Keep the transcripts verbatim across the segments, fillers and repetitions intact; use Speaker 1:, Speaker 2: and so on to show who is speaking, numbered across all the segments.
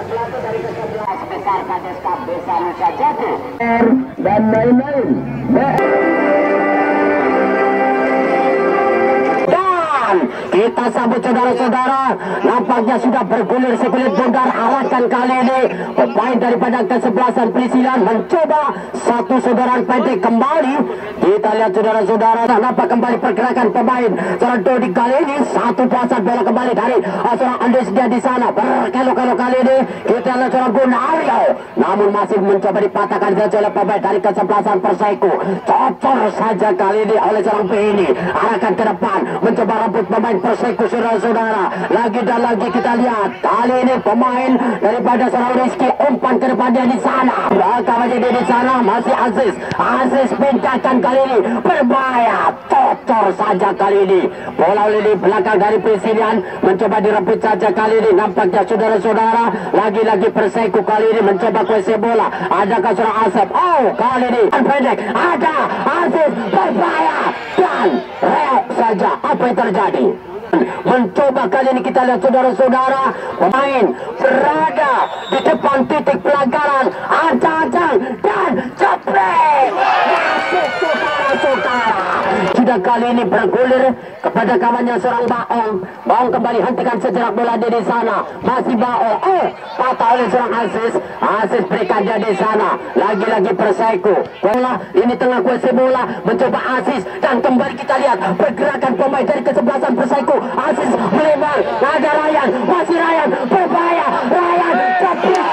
Speaker 1: Besar Kades Kabesa Nusa Jati dan lain-lain. Kita sambut saudara-saudara, nampaknya sudah bergulir sekulit bongkar arahkan kali ini pemain daripada kesebelasan Pelisilan mencoba satu saudaraan pendek kembali. Kita lihat saudara-saudara, nampak kembali pergerakan pemain seorang Dodi kali ini, satu pasang bola kembali dari seorang Andres dia di sana berkelok-kelok kali ini. Kita lihat seorang Gunario, namun masih mencoba dipatahkan oleh pemain dari kesebelasan Perseko. Cocor saja kali ini oleh seorang B ini, arahkan ke depan mencoba rebut pemain Perseko saudara-saudara. Lagi dan lagi kita lihat kali ini pemain daripada seorang Rizky umpan ke depannya di sana. Belakang aja dia di sana masih Aziz. Aziz pindahkan kali ini berbahaya, cocor saja kali ini. Bola di belakang dari Presilian mencoba direbut saja kali ini. Nampaknya saudara-saudara lagi-lagi Perseko kali ini mencoba kuasai bola. Adakah seorang Asep? Oh kali ini pendek ada Aziz berbahaya dan reok saja. Apa yang terjadi? Mencoba kali ini kita lihat saudara-saudara pemain berada di depan titik pelanggaran, acang-acang dan jepret masuk saudara-saudara. Sudah kali ini bergulir kepada kawannya seorang Baong. Baong kembali hentikan sejenak bola dia di sana. Masih Baong. Oh, patah oleh seorang Aziz. Aziz berikan dia di sana. Lagi-lagi Perseko. Bola ini tengah kuasai bola. Mencoba Aziz dan kembali kita lihat pergerakan pemain dari kesebelasan Perseko. Aziz melebar. Ada Ryan. Masih Ryan. Berbahaya. Ryan. Cepat.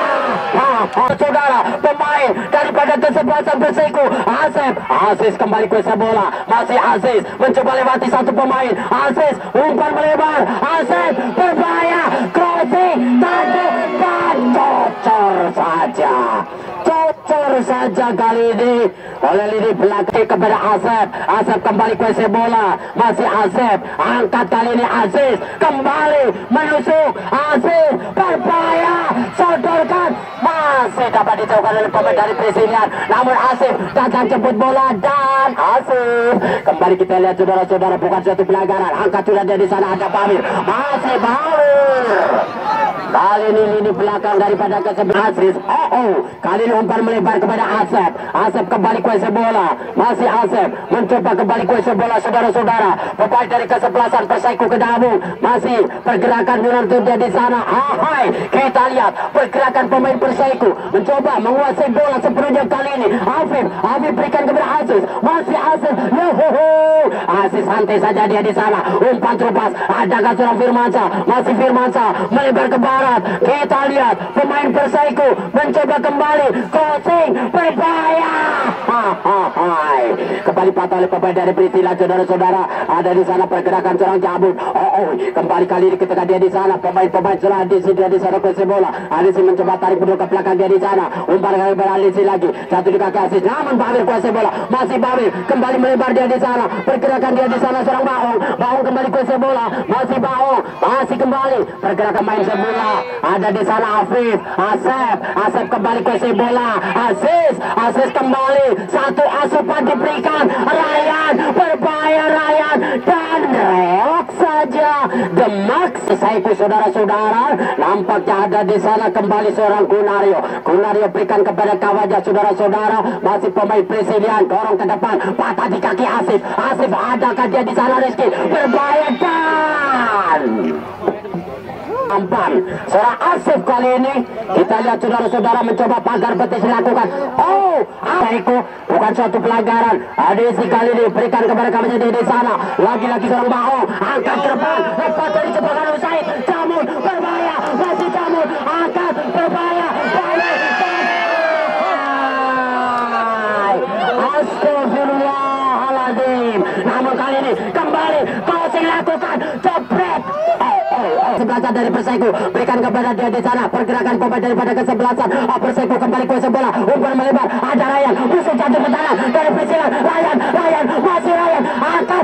Speaker 1: Ah, ah, saudara, pemain daripada kesebelasan Perseko. Asep. Aziz kembali kuasai bola. Masih Aziz mencoba lewati satu pemain. Aziz umpan melebar. Asep berbahaya. Crossing. Tadu. Dan cocor saja. Cocor saja kali ini oleh lini belakang kepada Asep. Asep kembali kuasai bola. Masih Asep. Angkat kali ini Aziz. Kembali menusuk. Aziz berbahaya. Sodorkan. Masih dapat dijauhkan oleh pemain dari Presilian. Namun Asif datang jemput bola dan Asif. Kembali kita lihat saudara-saudara, bukan suatu pelanggaran. Angkat sudah di sana ada Bamir. Masih Bamir. Kali ini lini belakang daripada kesebelasan Aziz. Oh, oh. Kali ini umpan melebar kepada Asep. Asep kembali kuasai bola. Masih Asep mencoba kembali kuasai bola saudara-saudara. Pemain dari kesebelasan Perseko Kedawung. Masih pergerakan menentu dia di sana. Hai, kita lihat pergerakan pemain Perseko mencoba menguasai bola sepenuhnya kali ini. Afif, Afif berikan kepada Aziz. Masih Aziz. Yohoho. Aziz santai saja dia di sana. Umpan terupas. Adakah seorang Firmansyah? Masih Firmansyah melebar ke barat. Kita lihat pemain Perseko mencoba kembali crossing berbahaya. Hai, kembali patah oleh pemain dari Priscilla saudara-saudara. Ada di sana pergerakan seorang Jabut. Oh, oh, kembali kali ini ketika dia di sana pemain-pemain seorang Adisi dia di sana kuasai bola. Adisi mencoba tarik mundur ke belakang dia di sana. Umpan kali beralisi lagi. Satu di kaki Aziz. Namun Bamir kuasai bola. Masih Bamir kembali melebar dia di sana. Pergerakan dia di sana seorang Baong. Baong kembali kuasai bola. Masih Baong. Masih kembali pergerakan main bola. Ada di sana Afif. Asep. Asep kembali kuasai bola. Aziz. Aziz kembali. Satu asupan diberikan. Ryan berbahaya Ryan dan reok saja. Demak selesai saudara-saudara. Nampaknya ada di sana kembali seorang Gunario. Gunario berikan kepada kawannya saudara-saudara. Masih pemain Presilian dorong ke depan. Patah di kaki Asif. Asif adakah dia di sana Rizky? Berbahaya dan Ampan seorang Asif kali ini. Kita lihat saudara-saudara mencoba pagar betis dilakukan. Oh, Perseko bukan suatu pelanggaran. Adisi kali ini berikan kepada kawannya di sana. Lagi-lagi seorang Baong angkat ke depan. Lepas dari jebakan Usaid. Jamun berbahaya. Masih Jamun angkat berbahaya. Astagfirullahaladzim. Namun kali ini kembali crossing lakukan. Jepret. Sebelasan dari Perseko berikan kepada dia di sana. Pergerakan pemain daripada kesebelasan Perseko kembali kuasai bola. Umpan melebar. Ada Ryan. Musuh jatuh ke tanah dari Persilian. Ryan. Ryan. Masih Ryan. Angkat.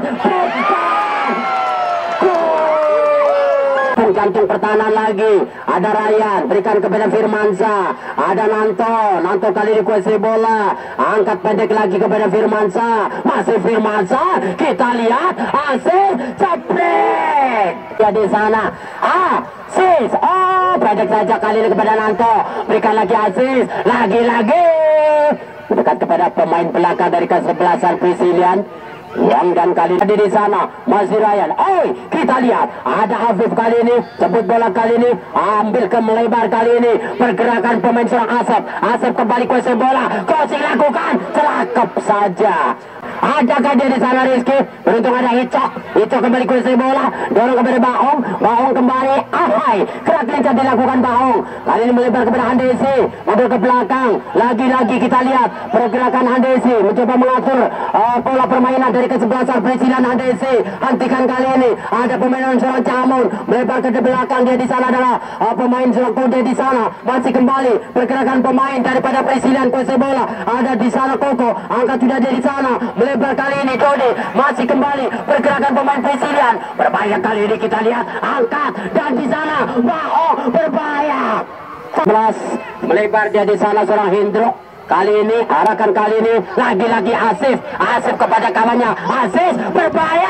Speaker 1: Jantung pertahanan lagi. Ada Ryan. Berikan kepada Firmansyah. Ada Nanto. Nanto kali ini kuasai bola. Angkat pendek lagi kepada Firmansyah. Masih Firmansyah. Kita lihat. Aziz. Cepret. Dia di sana. Ah. Sis. Oh. pendek saja kali ini kepada Nanto. Berikan lagi Aziz, lagi-lagi dekat kepada pemain belakang dari kesebelasan Brazilian. Yang dan kali ini di sana masih Ryan. Eh, kita lihat ada Afif kali ini, jemput bola kali ini, ambil ke melebar kali ini, pergerakan pemain seorang Asep. Asep kembali kuasai bola, crossing lakukan, celakap saja. Adakah dia di sana Rizky? Beruntung ada Icok. Icok kembali kuasai bola, dorong kepada Baong. Baong kembali, ahai, kerak lincah dilakukan Baong. Kali ini melebar kepada Handesi, mundur ke belakang. Lagi-lagi kita lihat pergerakan Handesi mencoba mengatur uh, pola permainan dari kesebelasan Brazilian. Handesi hentikan kali ini. Ada pemain seorang Camun melebar ke belakang, dia di sana adalah uh, pemain seorang Kode di sana. Masih kembali pergerakan pemain daripada Brazilian kuasai bola. Ada di sana Koko, angkat sudah dia di sana. Melebar kali ini Dodi, masih kembali pergerakan pemain Brazilian. Berbahaya kali ini kita lihat, angkat dan di sana Bao berbahaya. sebelas melebar dia di sana seorang Hendro. Kali ini arahkan kali ini lagi-lagi Asif. Asif kepada kawannya. Asif berbahaya.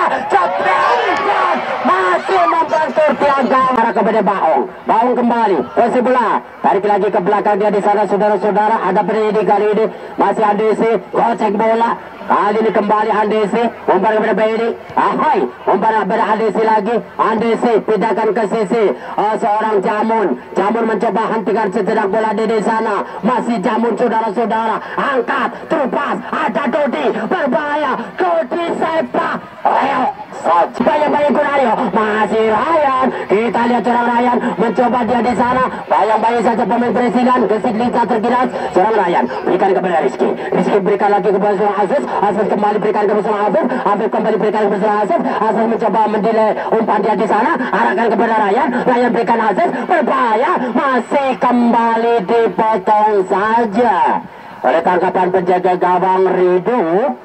Speaker 1: Cepat masih membantu Tiaga. Arah kepada Baong. Baong kembali. Posisi bola. Tarik lagi ke belakang dia di sana saudara-saudara. Ada pendidik kali ini. Masih Andesi. Gocek bola. Kali ini kembali Andesi. Umpan kepada Bairi. Ahai. Umpan kepada Andesi lagi. Andesi pindahkan ke sisi. Oh, seorang Jamun. Jamun mencoba hentikan sejenak bola di sana. Masih Jamun saudara-saudara. Angkat. Terupas. Ada Dodi. Berbahaya. Dodi sepak. Ayo. Bayang-bayang Kunario. Masih Ryan. Kita lihat seorang Ryan. Mencoba dia di sana. Bayang-bayang saja pemain Brazilian. Gesit lincah tergilas. Seorang Ryan. Berikan kepada Rizky. Rizky berikan lagi kepada seorang Aziz. Aziz kembali berikan kepada seorang Afif. Afif kembali berikan kepada seorang Aziz. Aziz mencoba mendelay umpan dia di sana. Arahkan kepada Ryan. Ryan berikan Aziz. Berbahaya. Masih kembali dipotong saja oleh tangkapan penjaga gawang Rido.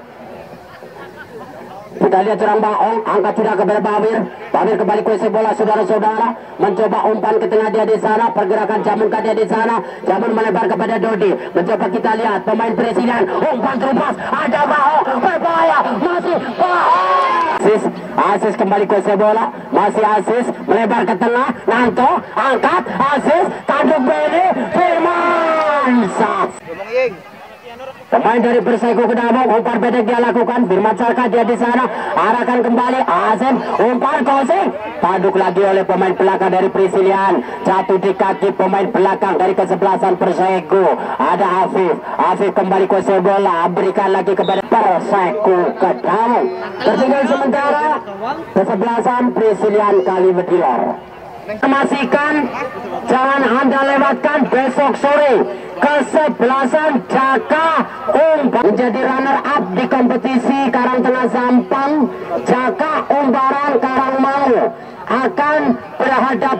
Speaker 1: Kita lihat serang Baong, angkat sudah kepada Bawir. Bawir kembali kuasai bola saudara-saudara. Mencoba umpan ke tengah dia di sana. Pergerakan Jamun dia di sana. Jamun melebar kepada Dodi. Mencoba kita lihat pemain Presiden. Umpan terupas. Ada Baong. Berbahaya. Masih Baong. Asis. Asis kembali kuasai bola. Masih Asis. Melebar ke tengah. Nanto. Angkat. Asis. Tanduk Beni. Firman. Sas. Pemain dari Perseko Kedamung, umpan pendek dia lakukan. Firman Saka dia di sana, arahkan kembali. Azem, umpan crossing, tanduk lagi oleh pemain belakang dari Brazilian. Jatuh di kaki pemain belakang dari kesebelasan Perseko. Ada Afif, Afif kembali kuasai bola, berikan lagi kepada Perseko Kedamung. Tertinggal sementara kesebelasan Brazilian kali Medilor. Pastikan jangan Anda lewatkan besok sore kesebelasan Jaka Umbar menjadi runner up di kompetisi Karangtengah Sampang. Jaka Umbaran Karangmangu akan berhadap.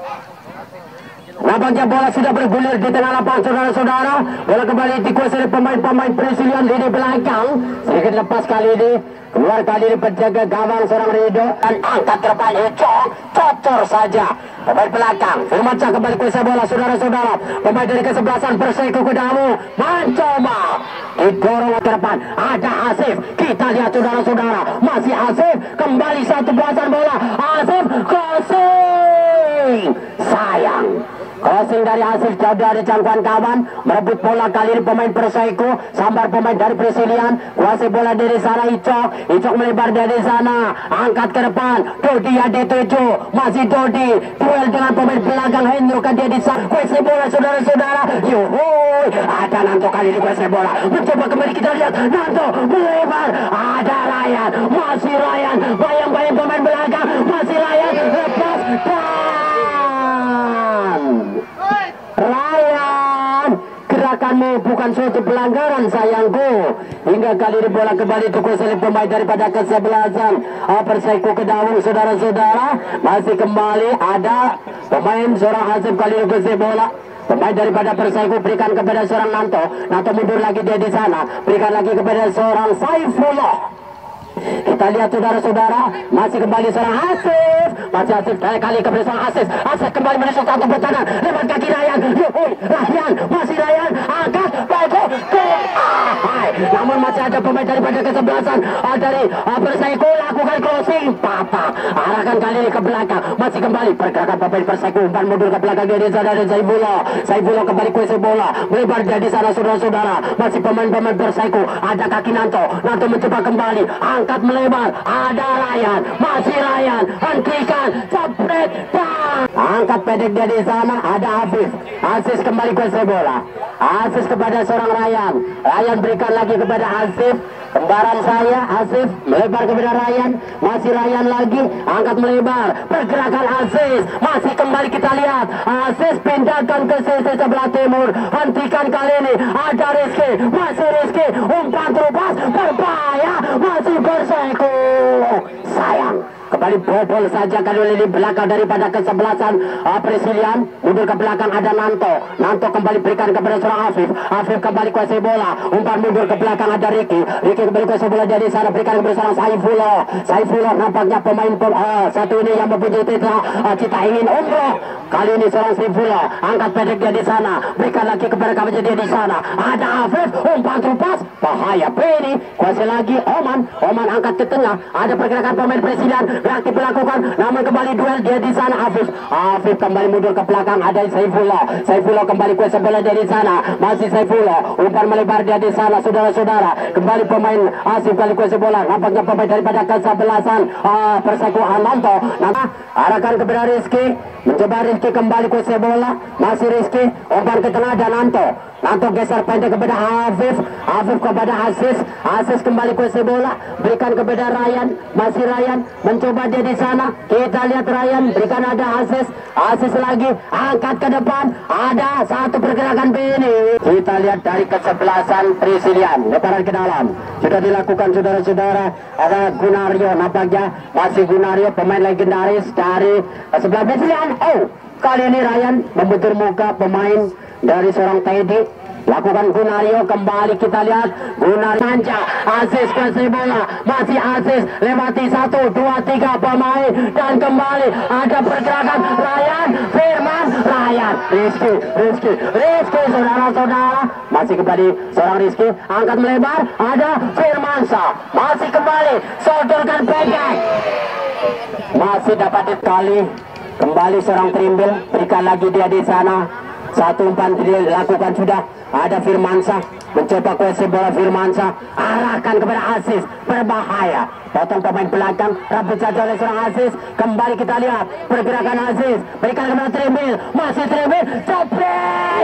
Speaker 1: Nampaknya bola sudah bergulir di tengah lapangan saudara-saudara. Bola kembali dikuasai oleh pemain-pemain Brazilian di belakang. Sedikit lepas kali ini. Keluar kali ini penjaga gawang seorang Rido. Dan angkat depan Ecok. Cocor saja. Pemain belakang. Firman Cak kembali kuasai bola saudara-saudara. Pemain dari kesebelasan Perseko Kedamung mencoba didorong ke depan. Ada Asif. Kita lihat saudara-saudara. Masih Asif. Kembali satu kuasai bola. Asif crossing. Sayang. Crossing dari Asif jauh dari jangkauan kawan. Merebut bola kali ini pemain Perseko. Sambar pemain dari Brazilian. Kuasai bola dari sana Icok. Icok melebar dari sana. Angkat ke depan. Dodi ada tujuh. Masih Dodi. Duel dengan pemain belakang Hendro kan dia di sana. Kuasai bola saudara-saudara. Yuhuy. Ada Nanto kali ini kuasai bola. Mencoba kembali kita lihat. Nanto melebar. Ada Ryan. Masih Ryan. Bayang-bayang pemain belakang. Masih Ryan. Lepas. Ryan, gerakanmu bukan suatu pelanggaran sayangku. Hingga kali ini bola kembali dikuasai pemain daripada kesebelasan Perseko Kedamung saudara-saudara. Masih kembali ada pemain seorang Azim kali ini kuasai bola. Pemain daripada Perseko berikan kepada seorang Nanto. Nanto mundur lagi dia di sana. Berikan lagi kepada seorang Saifullah. Kita lihat saudara-saudara. Masih kembali seorang Asif. Masih Asif kali kepada seorang Asif. Asif kembali menusuk satu pertahanan. Lewat kaki Ryan. Yuhui Ryan. Masih Ryan. Angkat. Bagus. Namun masih ada pemain daripada kesebelasan uh, dari uh, Perseko lakukan crossing, papa arahkan kali ini ke belakang, masih kembali pergerakan pemain Perseko, umpan mundur ke belakang dia di sana dan Saifullah, Saifullah kembali kuasa bola, melebar dia di sana saudara-saudara, masih pemain-pemain Perseko, ada kaki Nanto, Nanto mencoba kembali, angkat melebar, ada Ryan, masih Ryan, hentikan, jepret, angkat pendek dia di sana, ada Hafiz, Hafiz kembali kuasa bola, Hafiz kepada seorang Ryan, Ryan berikan lagi kepada Hafiz, kembaran saya, Hafiz melebar kepada Ryan, masih Ryan lagi, angkat melebar, pergerakan Hafiz, masih kembali kita lihat, Hafiz pindahkan ke sisi sebelah timur, hentikan kali ini, ada Rizky, masih Rizky, umpan terupas, berbahaya, masih Perseko, sayang. Kembali bobol saja kali ini belakang daripada kesebelasan uh, Presilian, mundur ke belakang ada Nanto, Nanto kembali berikan kepada seorang Afif, Afif kembali kuasai bola, umpan mundur ke belakang ada Ricky, Ricky kembali kuasai bola dari sana berikan kepada seorang Saifullah, Saifullah nampaknya pemain uh, satu ini yang mempunyai cita, uh, cita ingin umroh, kali ini seorang Saifullah, angkat pendek dia di sana, berikan lagi kepada kawan dia di sana, ada Afif, umpan terupas, bahaya Penny, kuasai lagi Oman, Oman angkat ke tengah, ada pergerakan pemain Presilian, reaktif dilakukan, namun kembali duel dia di sana Afif, Afif kembali mundur ke belakang ada Saifullah, Saifullah kembali kuasa bola dia di sana, masih Saifullah, umpan melebar dia di sana saudara-saudara, kembali pemain Asif kali kuasa bola, nampaknya pemain daripada kesebelasan uh, Perseko Ananto, nah, arahkan kepada Rizky, mencoba Rizky kembali kuasa bola, masih Rizky, umpan ke tengah dan Nanto, Nanto geser pendek kepada Afif, Afif kepada Aziz, Aziz kembali kuasa bola, berikan kepada Ryan, masih Ryan, mencoba dia di sana, kita lihat Ryan, berikan ada Aziz, Aziz lagi, angkat ke depan, ada satu pergerakan Beni, kita lihat dari kesebelasan Presilian, lebaran ke dalam, sudah dilakukan saudara-saudara, ada Gunario, nampaknya masih Gunario, pemain legendaris dari sebelah Presilian, oh, kali ini Ryan membentur muka pemain dari seorang Teddy, lakukan Gunario, kembali kita lihat Gunario manja, Aziz kasih bola, masih Aziz lewati satu, dua, tiga pemain dan kembali ada pergerakan Ryan, Firman, Ryan, Rizky, Rizky, Rizky saudara-saudara, masih kembali seorang Rizky, angkat melebar, ada Firmansyah, masih kembali sodorkan pendek, masih dapat sekali, kembali seorang Trimbil, berikan lagi dia di sana. Satu umpan dilakukan sudah, ada Firmansyah mencoba kuasai bola, Firmansyah arahkan kepada Aziz, berbahaya, potong pemain belakang, rambut saja oleh seorang Aziz, kembali kita lihat pergerakan Aziz, berikan kepada Trimbil, masih Trimbil, capek.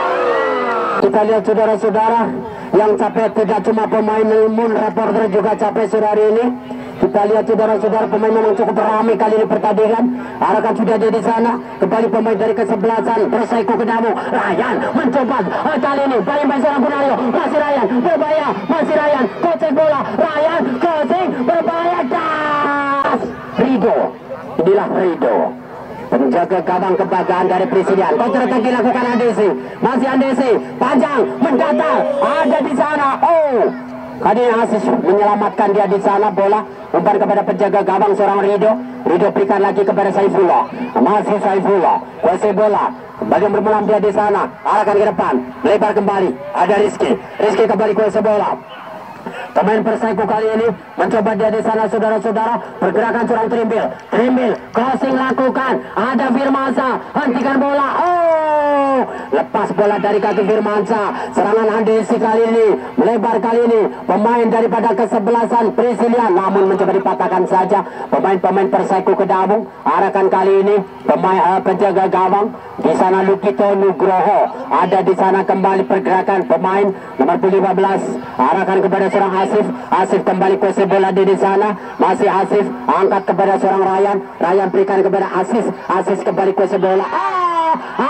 Speaker 1: Kita lihat saudara-saudara, yang capek tidak cuma pemain, namun reporter juga capek sore hari ini. Kita lihat saudara-saudara, pemain memang cukup ramai kali ini pertandingan. Arahkan sudah dia di sana, kembali pemain dari kesebelasan Perseko Kedawung, Ryan mencoba uh, kali ini, bayi-bayi seorang Gunario, masih Ryan, berbahaya, masih Ryan, kocek bola, Ryan, kocek, berbahaya, das, Rido, inilah Rido, penjaga gawang kebanggaan dari Presiden. Counter attack dilakukan Andesi, masih Andesi, panjang, mendatar, ada di sana, oh, kali ini Aziz menyelamatkan dia di sana, bola umpan kepada penjaga gawang seorang Rido, Rido berikan lagi kepada Saifullah, masih Saifullah, kuasai bola, kembali bermelam dia di sana, arahkan ke depan, lebar kembali, ada Rizky, Rizky kembali kuasai bola. Pemain Perseko kali ini mencoba dia di sana saudara-saudara, pergerakan seorang Trimbil, Trimbil crossing lakukan, ada Firmansyah, hentikan bola, oh, lepas bola dari kaki Firmansyah, serangan Andesi kali ini, melebar kali ini, pemain daripada kesebelasan Presilian, namun mencoba dipatahkan saja, pemain-pemain Perseko Kedawung, arahkan kali ini, pemain uh, penjaga gawang, di sana Lukito Nugroho, ada di sana kembali pergerakan pemain nomor lima belas, arahkan kepada seorang Asif, Asif kembali kuasai bola di sana, masih Asif, angkat kepada seorang Ryan, Ryan berikan kepada Aziz, Aziz kembali kuasai bola, ah,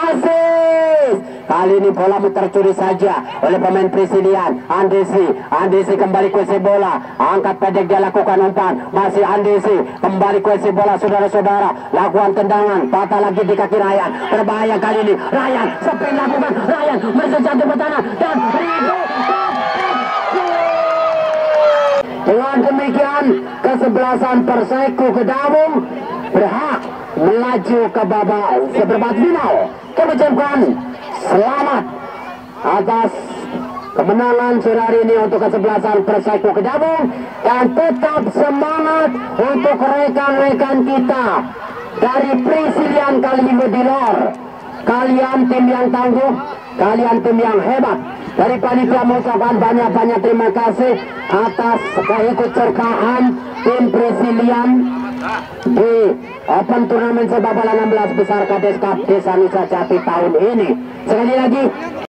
Speaker 1: Aziz, kali ini bola tercuri saja oleh pemain Presilian, Andesi, Andesi kembali kuasai bola, angkat pendek dia lakukan umpan, masih Andesi, kembali kuasai bola saudara-saudara, lakukan tendangan, patah lagi di kaki Ryan, berbahaya kali ini, Ryan, sepin lakukan, Ryan, mersejati bertahan, dan Rido, dengan demikian kesebelasan Perseko Kedawung berhak melaju ke babak seperempat final. Kami ucapkan selamat atas kemenangan sore hari ini untuk kesebelasan Perseko Kedabung, dan tetap semangat untuk rekan-rekan kita dari Prisilian kali ini di luar. Kalian tim yang tangguh, kalian tim yang hebat. Dari panitia mengucapkan banyak-banyak terima kasih atas keikutsertaan tim Prisilian di Open Turnamen Sepak Bola enam belas besar Kades Cup Desa Nusa Jati tahun ini. Sekali lagi